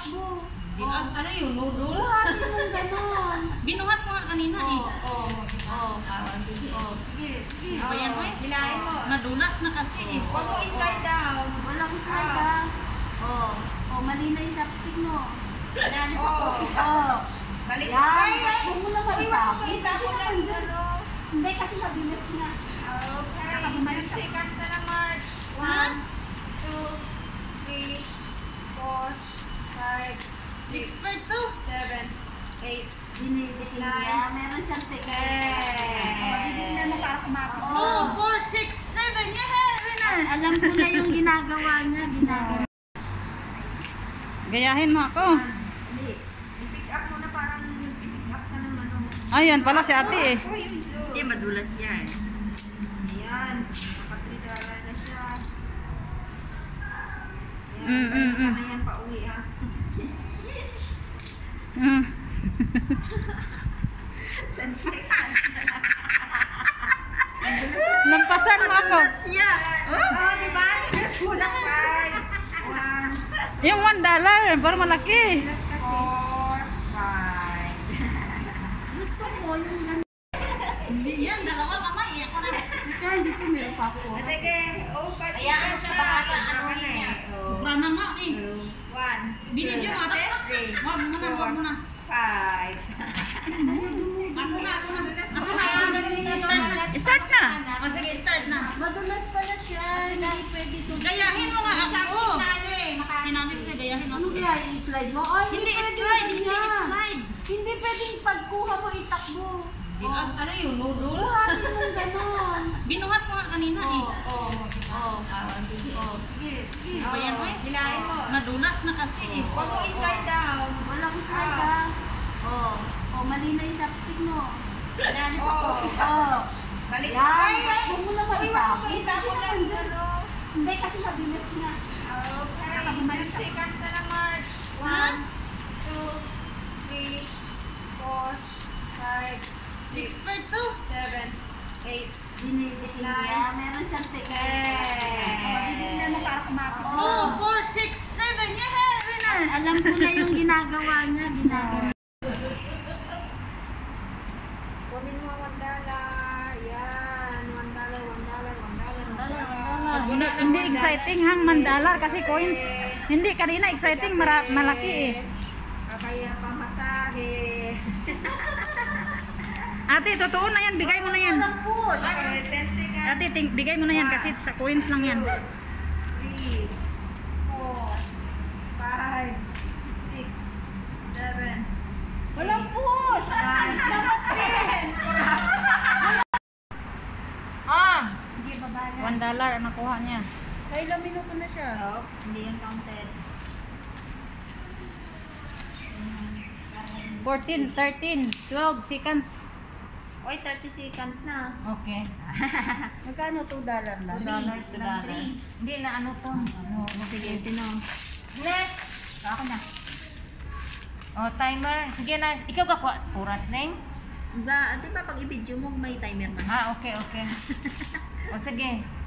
itakbo. Ano yung noodles? Buhatin mong ganon. Binuhat ko nga kanina eh. Sige. Ayan mo eh. Hilahin mo. Nadulas na kasi eh. Huwag mo i-slide down. Walang slide ah. Mali na yung chopstick mo. Balik na. Huwag mo na ba Hindi kasi mabilis na. Okay. 10 seconds na lang, March. 1, 2, 3, 4, 5, 6 per 2. 7, 8, dinidiin niya. Meron siyang ticket. Didiin mo para kumapit. 2, 4, 6, 7. Yeah! Alam ko na yung ginagawa niya. Gayahin mo ako. Hindi. I-pick up mo na parang i-pick up ka ng ano. Ayan pala si ate eh. Hindi, madulas siya eh. Ayan. Nakatridara na siya. Mm. Yan pa uwi ha. Mm. 10 seconds. Lampasan mo ako. Diba? Kulang 5. 1, Yung $1, para malaki. 4, 5. Gusto ko yung ganun. Hindi yan, dalawa kamay. Ako na. Kaya hindi ko meron pa ako. Sige. 5 seconds na. baka sa ano niya. Sobra na nga eh. 1, Binidyo mo ate? 3, Wag mo na. 5. Ako na. Start na! O sige, start na. Madulas pala siya. Hindi pwede ito. Gayahin mo nga ako. Sinabi ko gayahin Ano ako. kaya i-slide mo? Ay, Hindi pwede slide, hindi ganyan. slide. Hindi pwedeng pagkuha mo itakbo. Ano yung noodles? Buhatin mong ganon. Binuhat ko nga kanina eh. Sige. Ayan mo eh. Hilahin mo. Nadulas na kasi eh. Huwag mo i-slide down. Walang slide ah. Mali na yung chopstick mo. Balik na. Huwag mo na ba Hindi kasi mabilis na. Okay. 10 seconds na lang, March. 1, 2, 3, 4, 5, 6 per 2. 7, 8, dinidiin niya. Meron siyang ticket. Didiin mo para kumapit. 2, 4, 6, 7. Yeah! Alam ko na yung ginagawa niya. Kunin mo $1. Yan. $1. Hindi exciting hang $1 kasi coins. Hindi, kanina exciting malaki eh. Kaya pamasahe. Ate, totoo na yan. Bigay mo na yan. Push. 10 seconds. Ate, bigay mo na yan kasi sa coins lang yan. 3, 4, 5, 6, 7. Walang push! Dapat 10! Hindi babala. $1 ang nakuha niya. Ay, ilang minuto na siya? Hindi yan counted. 14, 13, 12 seconds. Oy, 30 seconds na. Okay. Magkano? $2 lang? $2. Hindi na ano to. Sige, tinong. Next! Ako na. O, timer. Sige na. Ikaw ka puras na Di ba pag i-video mo may timer na? okay. O, sige.